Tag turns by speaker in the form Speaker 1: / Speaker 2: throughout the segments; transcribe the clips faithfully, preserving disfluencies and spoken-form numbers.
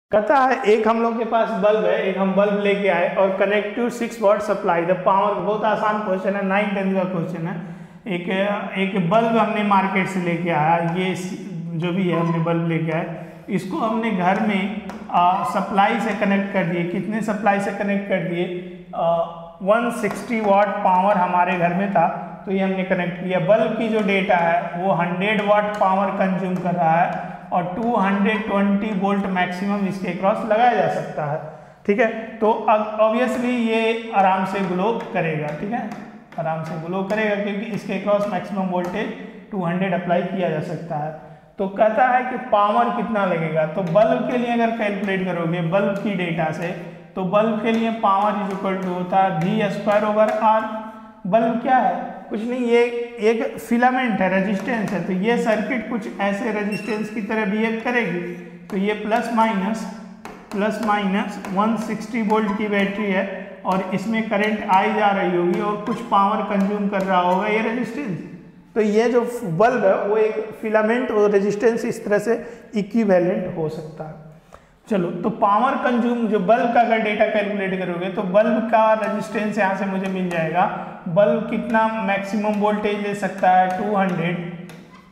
Speaker 1: कहता है एक हम लोग के पास बल्ब है, एक हम बल्ब लेके आए और connect to six watt supply the power. बहुत आसान क्वेश्चन है, नाइन टेंथ का क्वेश्चन है। एक एक बल्ब हमने मार्केट से लेके आया, ये जो भी है हमने बल्ब लेके आए, इसको हमने घर में सप्लाई से कनेक्ट कर दिए। कितने सप्लाई से कनेक्ट कर दिए? वन सिक्सटी वाट पावर हमारे घर में था, तो ये हमने कनेक्ट किया। बल्ब की जो डेटा है वो हंड्रेड वाट पावर कंज्यूम कर रहा है और two hundred twenty volt maximum इसके क्रॉस लगाया जा सकता है। ठीक है, तो ऑब्वियसली ये आराम से ग्लो करेगा। ठीक है, आराम से ग्लो करेगा क्योंकि इसके cross maximum voltage two hundred apply किया जा सकता है। तो कहता है कि पावर कितना लगेगा। तो बल्ब के लिए अगर कैलकुलेट करोगे बल्ब की डेटा से, तो बल्ब के लिए पावर इज इक्वल टू होता है V square over R. Bulb क्या है? कुछ नहीं, ये एक फिलामेंट है, रेजिस्टेंस है। तो ये सर्किट कुछ ऐसे रेजिस्टेंस की तरह बिहेव करेगी। तो ये plus minus plus minus one sixty volt की बैटरी है और इसमें करंट आई जा रही होगी और कुछ पावर कंज्यूम कर रहा होगा ये रेजिस्टेंस। तो ये जो बल्ब है वो एक फिलामेंट और रेजिस्टेंस इस तरह से इक्विवेलेंट हो सकता है। चलो, तो पावर कंज्यूम जो बल्ब का अगर डेटा कैलकुलेट करोगे तो बल्ब का रेजिस्टेंस यहाँ से मुझे मिल जाएगा। बल्ब कितना मैक्सिमम वोल्टेज ले सकता है? टू हंड्रेड,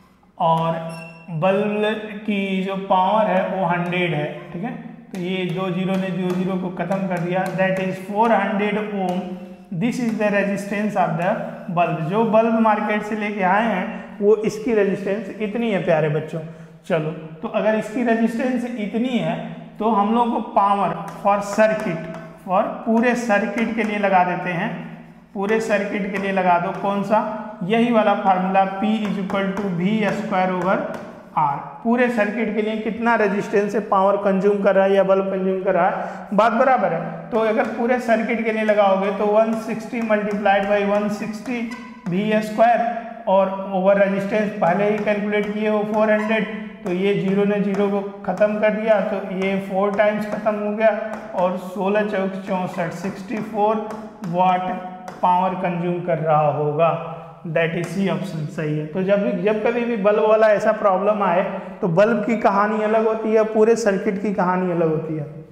Speaker 1: और बल्ब की जो पावर है वो हंड्रेड है। ठीक है, तो ये दो जीरो ने दो जीरो को खत्म कर दिया, that is four hundred ohm. This is the resistance of the bulb. जो बल्ब मार्केट से लेके आए हैं वो इसकी रेजिस्टेंस इतनी है प्यारे बच्चों। चलो, तो अगर इसकी रेजिस्टेंस इतनी है तो हम लोग को पावर फॉर सर्किट फॉर पूरे सर्किट के लिए लगा देते हैं। पूरे सर्किट के लिए लगा दो कौन सा? यही वाला formula, P is equal to V square over R. पूरे सर्किट के लिए कितना रेजिस्टेंस से पावर कंज्यूम कर रहा है या बल्ब कंज्यूम कर रहा है, बात बराबर है। तो अगर पूरे सर्किट के लिए लगाओगे तो one sixty multiplied by one sixty V square और ओवर रेजिस्टेंस पहले ही कैलकुलेट किए वो फोर हंड्रेड। तो ये जीरो ने जीरो को ख़त्म कर दिया, तो ये फोर टाइम्स ख़त्म हो गया और सोलह चौक चौंसठ sixty four watt power consume कर रहा होगा। दैट इज सी ऑप्शन सही है। तो जब भी जब कभी भी बल्ब वाला ऐसा प्रॉब्लम आए तो बल्ब की कहानी अलग होती है, पूरे सर्किट की कहानी अलग होती है।